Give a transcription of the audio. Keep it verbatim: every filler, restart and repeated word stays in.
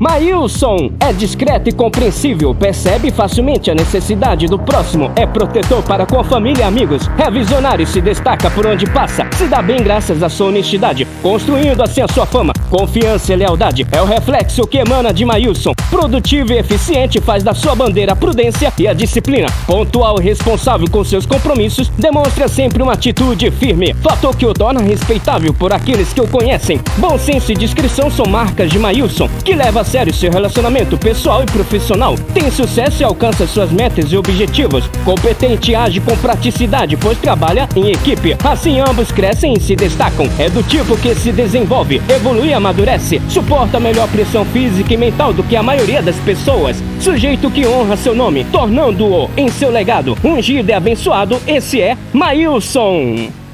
Maílson é discreto e compreensível, percebe facilmente a necessidade do próximo, é protetor para com a família e amigos, é visionário e se destaca por onde passa, se dá bem graças à sua honestidade, construindo assim a sua fama. Confiança e lealdade é o reflexo que emana de Maílson. Produtivo e eficiente, faz da sua bandeira a prudência e a disciplina. Pontual e responsável com seus compromissos, demonstra sempre uma atitude firme, fator que o torna respeitável por aqueles que o conhecem. Bom senso e discrição são marcas de Maílson, que leva a sério seu relacionamento pessoal e profissional. Tem sucesso e alcança suas metas e objetivos. Competente e age com praticidade, pois trabalha em equipe. Assim ambos crescem e se destacam. É do tipo que se desenvolve, evolui e amadurece. Suporta melhor pressão física e mental do que a maioria das pessoas. Sujeito que honra seu nome, tornando-o em seu legado. Ungido e abençoado, esse é Maílson.